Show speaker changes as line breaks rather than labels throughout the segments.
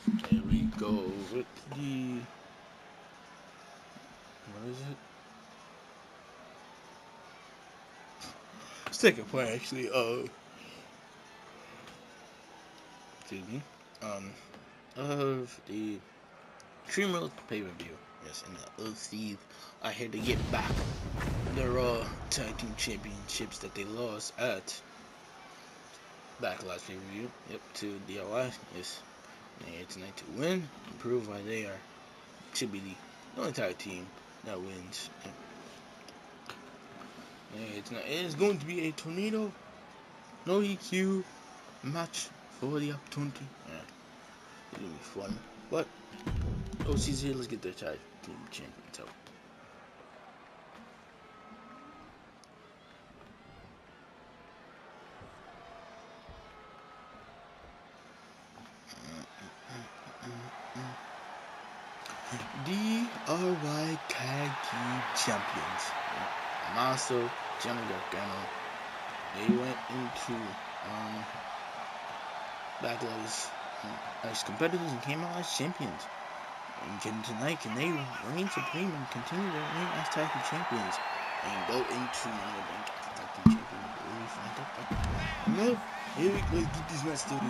There we go with the, what is it? Second part actually excuse me, of the Dreamers pay-per-view. Yes, and the OCs are here to get back their Raw Tag Team Championships that they lost at Backlash pay-per-view. Yep, to DIY. Yes, they're here tonight to win and prove why they should be the only tag team that wins. Yep. It is going to be a tornado, no EQ match for the opportunity. Yeah, it's gonna be fun. But OC's here. Let's get their tag team champions out. DRY Tag Team Champions. Maso, Johnny Gargano. They went into Backlash as competitors and came out as champions. And tonight, can they reign supreme and continue their reign as tag team champions and go into Money Bank as tag team champions? Will we find out? No, here we go. Get this match started.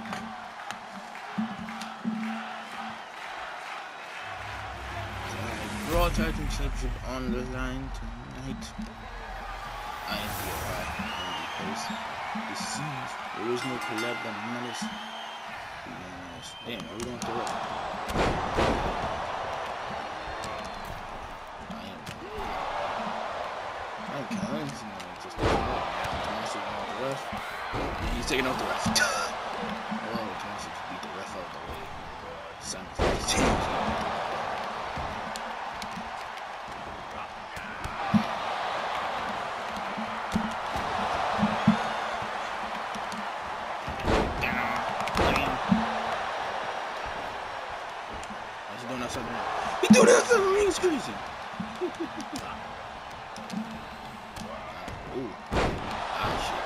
Raw Tag Team Championship on the line tonight. I am DRY, because this seems there is no collab that matters. Damn, are we going to throw it? I am counting. Just the ref. He's taking off the ref. Oh, Thomas just beat the ref out the way. Simon he doing that for me, it's crazy. Ooh. Ah, shit.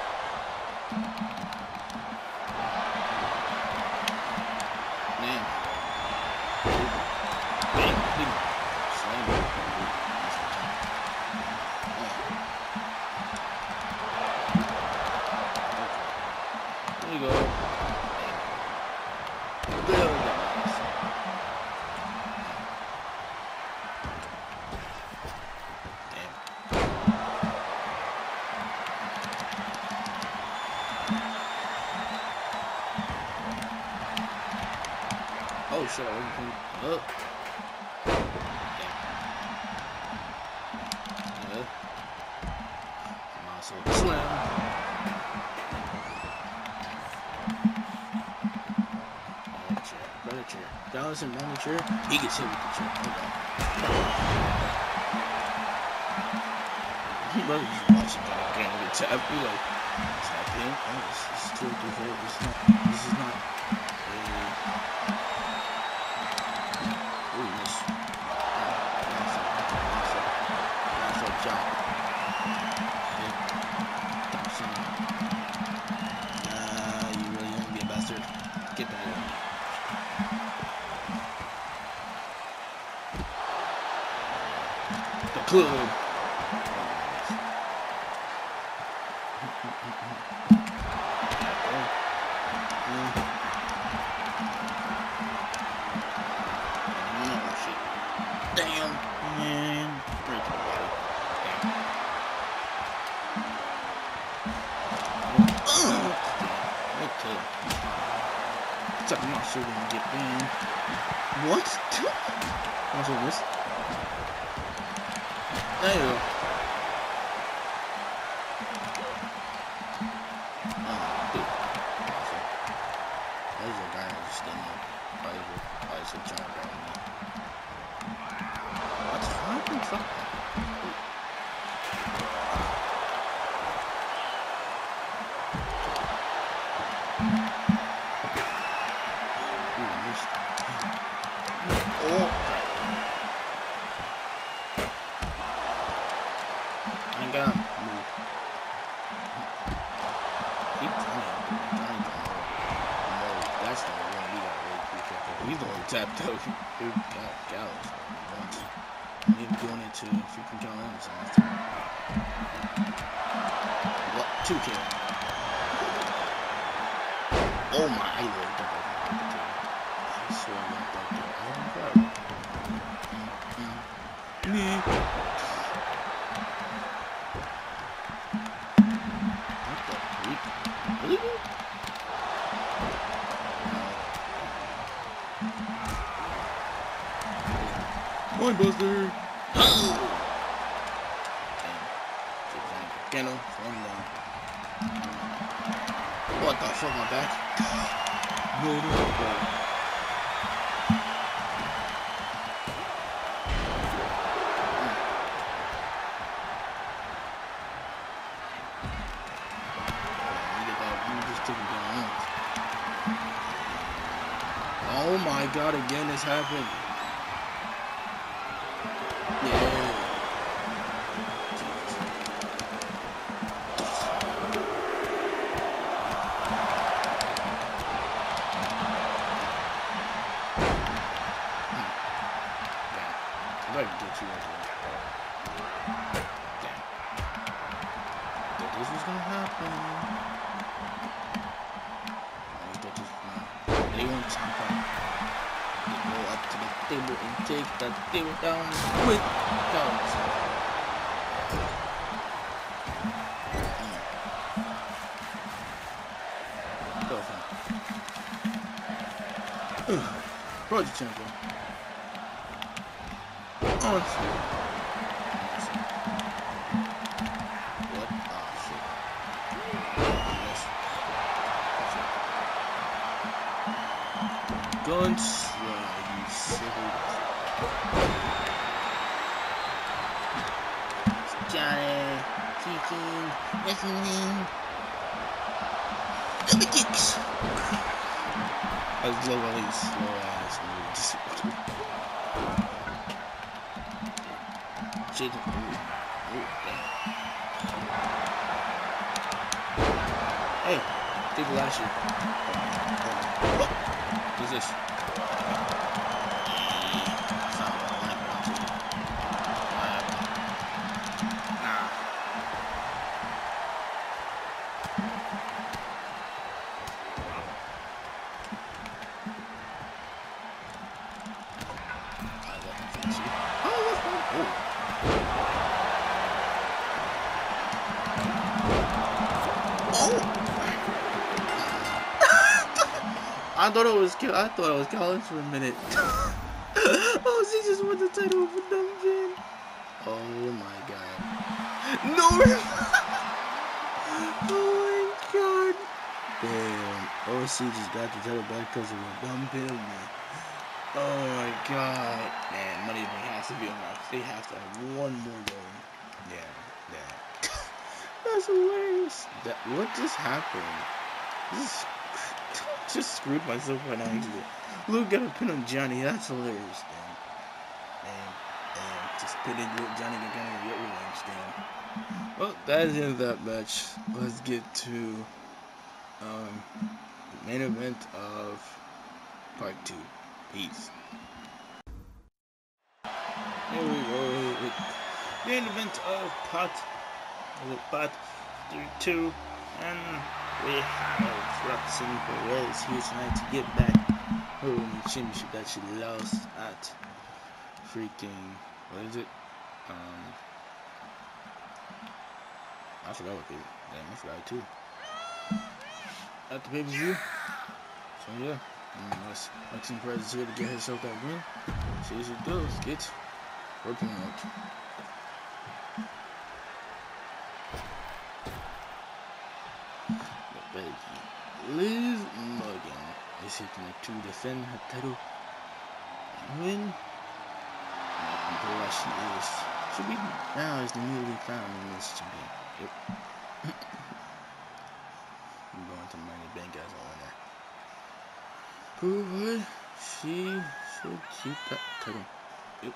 Man. Bang. Slam it. There you go. Oh shit, I wasn't up. Yeah. Muscle slam. Brother chair. Johnson on the chair. He gets hit with the chair. Okay. Brother just watching that game get tapped. Be like, tapping. Oh, this is 2 or 3 4. This is not. You really want to be a bastard? Get back here. The club. Damn, man. Break the body. I'm not sure when we get banned. What? What's all this? There you go. Oh, dude. There's a guy just standing there. Why is he trying to grab me? What's happening? Fuck that. I got him. Keep trying. That's the one we got really quick. He's the one tapped out. Dude, God, Gallows. Maybe going into freaking Carolina. What? 2K. Oh my, I love that. I swear I love that. Oh my god. Me. What the freak? Really? Point buster. Damn. What the fuck, my back? No. Oh my god, again this happened. Yeah. I'd like to get you over there. Damn. I thought this was gonna happen. They want something. They go up to the table and take that table down with dollars. Project champion. Honestly. What? Oh shit. Guns. You silly. Johnny. Kicking. Wrestling. Double kicks. I was literally slow ass moves. Shit. Ooh, damn. Hey, take the last year. What's this? I thought it was Collins for a minute. Oh, she just won the title of a dungeon. Oh my god. No! Oh my god. Damn. OC just got the title back because of a dumb pin, man. Oh my god. Man, Money Bank has to be a match. They have to have one more going. Yeah. That's hilarious. What just happened? Just screwed myself by not accident. Luke got a pin on Johnny. That's hilarious, damn. Just pinning Johnny Gargano and get revenge, damn. Well, that is the end of that match. Let's get to the main event of part 2. Peace. Here we go. The main event of part 2, and we have Roxanne Perez here tonight to get back her winning championship that she lost at freaking, what is it? I forgot what they, damn, I forgot too. At the pay-per-view. So yeah, Roxanne Perez is here to get herself that win. See what she does, get working out. Liz Morgan is hitting it to defend her title and win. Not she is. She'll be now as the newly found women's champion. Yep. I'm going to Money Bank as a winner. Prove she should keep that title. Yep.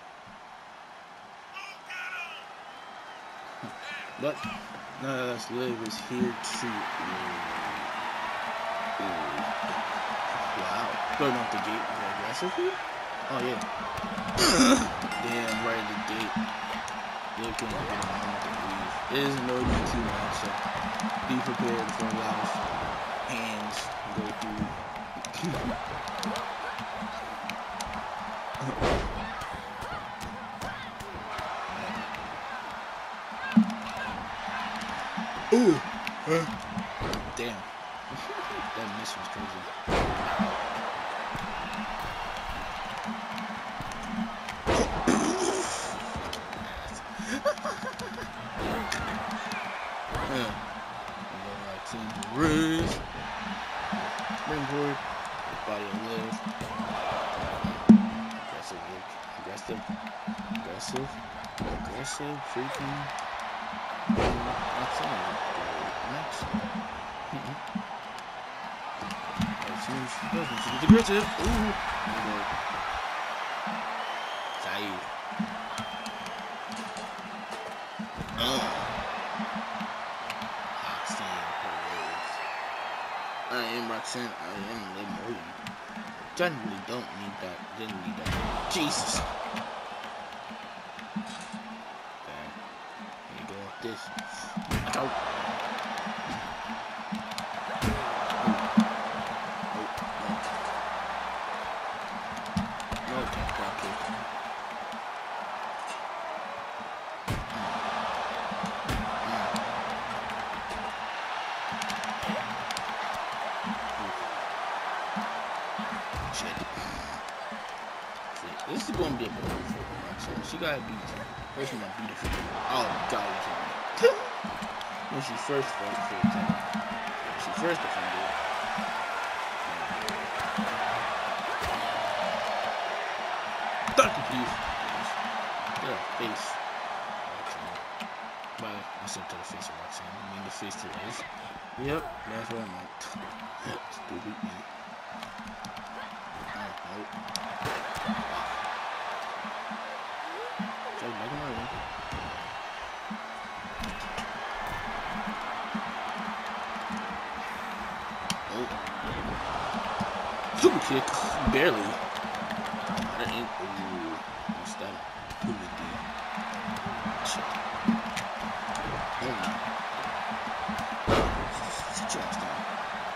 But nonetheless, Liv is here to. Wow. Going off the gate. Aggressively? Oh, yeah. Damn, right at the gate. They couldn't get a moment to leave. It is no DQ match, so be prepared for a lot of hands go through. Ooh! Damn. That miss was crazy. Perez. Springboard. Body on lift. Aggressive look. Aggressive. Freaking. Roxanne. Next. She's aggressive. Ooh. Saeed. I am Roxanne. I am Lemon. Generally don't need that. Didn't need that. Jesus. Okay. Here you go with this. Ow. This is going to be a good one for her. So she got to beat her. First one, beat her. Oh, God. When she first fought for the time. She first defended. Dr. Keith. Yeah, face. But I said to the face of Roxanne. I mean the face to the face. Yep, that's what I meant. Stupid me. Nope. Super kick, barely. That ain't. Ooh, what's that? Who did that? Shit. Oh no. Sit your ass down.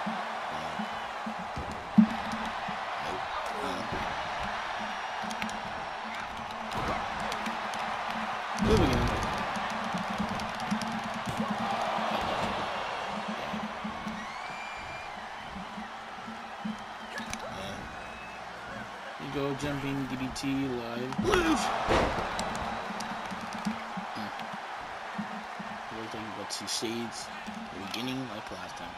Nope. Move again. Go jumping DDT live. Live! Looks like you got two shades. The beginning like last time.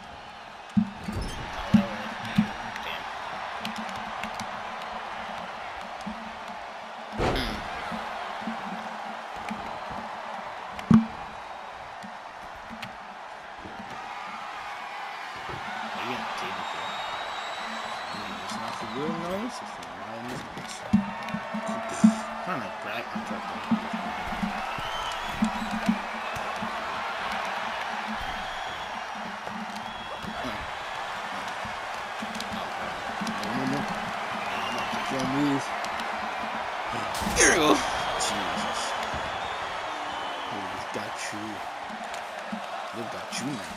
Real nice. It's kind of crap. I'm trying to don't move. Here we go. Jesus. We've got you. We've got you now.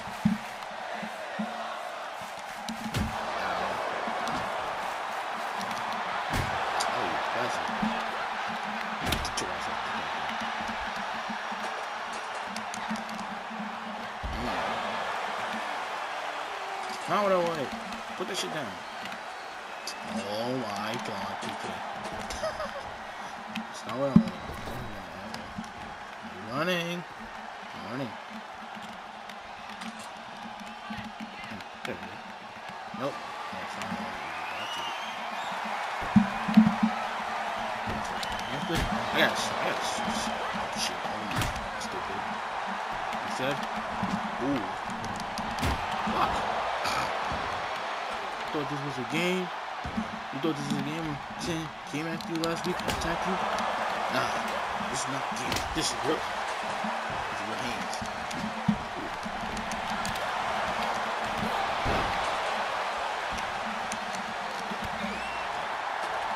How would I want it? Put that shit down. Oh my god, PK. That's not what I want. I'm running. I'm running. There we go. Nope. That's not what I got shit. Oh my. Stupid. Instead. Ooh. Fuck. You thought this was a game? You thought this was a game? When came after you last week and attacked you? Nah, this is not a game. This is real. This is your hands.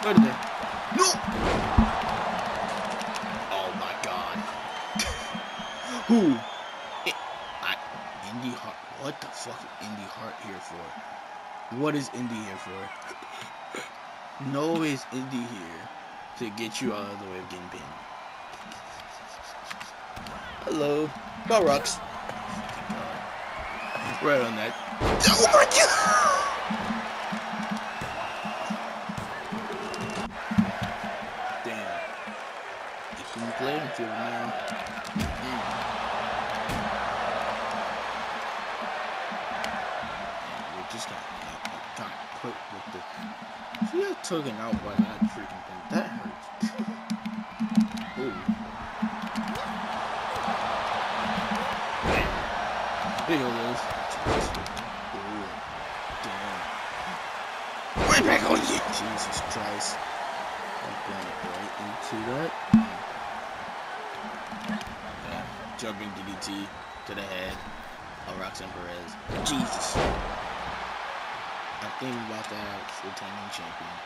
What is that? No! Oh my god. Who? Indy Hart. What the fuck is Indy Hart here for? What is Indy here for? No, is Indy here to get you out of the way of getting pinned. Hello. Go Rox. Right on that. Oh my god! Damn. Can you play him field now? We're just got put with the. She got taken out by that freaking thing. That hurts. Ooh. There you go, Liz. Ooh. Damn. Right back on you! Jesus Christ. I'm going right into that. Yeah. Jumping DDT to the head of Roxanne Perez. Jesus. I think about that retaining champion.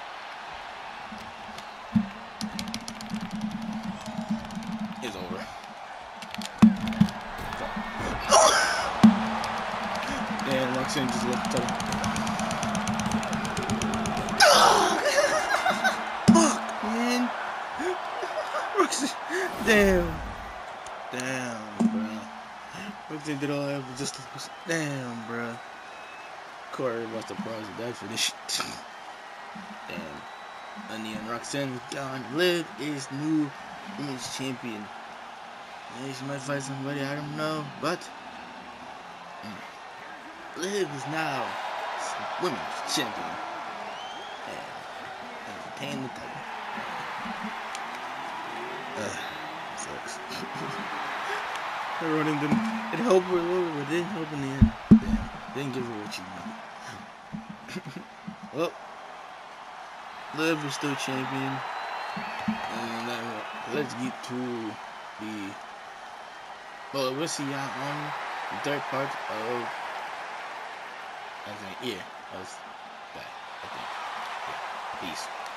It's over. And Roxanne just left her. Fuck, man. Roxanne. Damn. Damn, bro. Roxanne did all that, but just. Damn, bro. Corey was surprised at that finish. Damn. And then Roxanne is gone. Liv is new women's champion. Yeah, she might fight somebody, I don't know, but Liv is now women's champion. And retain the title. Sucks. They're running them. It helped her a little bit, but it didn't help in the end. Damn. Didn't give her what she wanted. Well, Liv is still champion. And let's get to the. Well, we'll see y'all on the third part of. I think, yeah, of that. I think. Yeah. Peace.